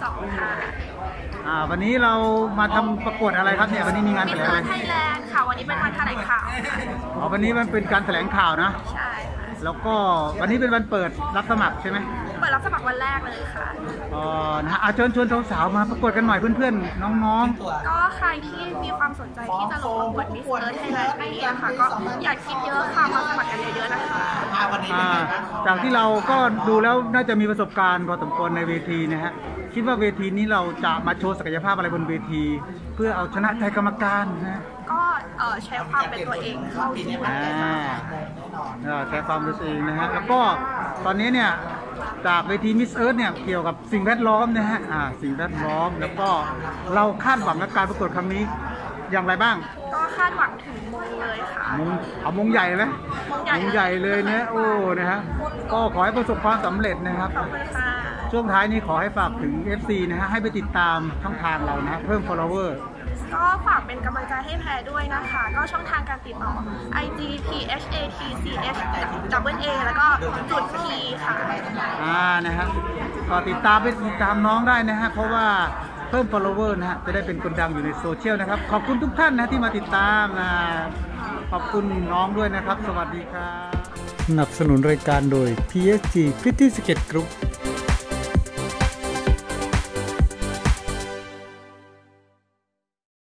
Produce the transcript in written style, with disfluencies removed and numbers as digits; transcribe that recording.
2ค่ะวันนี้เรามาทำประกวดอะไรครับเนี่ยวันนี้มีงานแถลงอะไรมิสเตอร์ไทยแลนด์ค่ะวันนี้เป็นวันแถลงข่าววันนี้มันเป็นการแถลงข่าวนะใช่แล้วก็วันนี้เป็นวันเปิดรับสมัครใช่ไหมเปิดรับสมัครวันแรกเลยค่ะนะเชิญชวนสาวๆมาประกวดกันหน่อยเพื่อนๆน้องๆก็ใครที่มีความสนใจที่จะลงประกวดมิสเตอร์ไทยแลนด์ปีนี้นะคะก็อย่าคิดเยอะค่ะมาสมัครกันเยอะๆนะคะจากที่เราก็ดูแล้วน่าจะมีประสบการณ์พอสมควรในเวทีนะฮะคิดว่าเวทีนี้เราจะมาโชว์ศักยภาพอะไรบนเวทีเพื่อเอาชนะใจกรรมการนะก็ใช้ความเป็นตัวเองเข้าที่ใช้ความเป็นตัวเองนะฮะแล้วก็ตอนนี้เนี่ยจากเวทีมิสเอิร์ธเนี่ยเกี่ยวกับสิ่งแวดล้อมนะฮะสิ่งแวดล้อมแล้วก็เราคาดหวังกับการประกวดครั้งนี้อย่างไรบ้างก็คาดหวังถึงมงเลยค่ะมงใหญ่ไหมมงใหญ่เลยเนี่ยโอ้นะฮะก็ขอให้ประสบความสำเร็จนะครับขอบคุณค่ะช่วงท้ายนี้ขอให้ฝากถึง FC นะฮะให้ไปติดตามช่องทางเรานะเพิ่ม follower ก็ฝากเป็นกำลังใจให้แพรด้วยนะคะก็ช่องทางการติดต่อ IG PHATCH A แล้วก็จุด P ค่ะนะฮะก็ติดตามน้องได้นะฮะเพราะว่าเพิ่ม follower นะฮะจะได้เป็นคนดังอยู่ในโซเชียลนะครับขอบคุณทุกท่านนะที่มาติดตามขอบคุณน้องด้วยนะครับสวัสดีครับสนับสนุนรายการโดย PSG Pretty Skate Group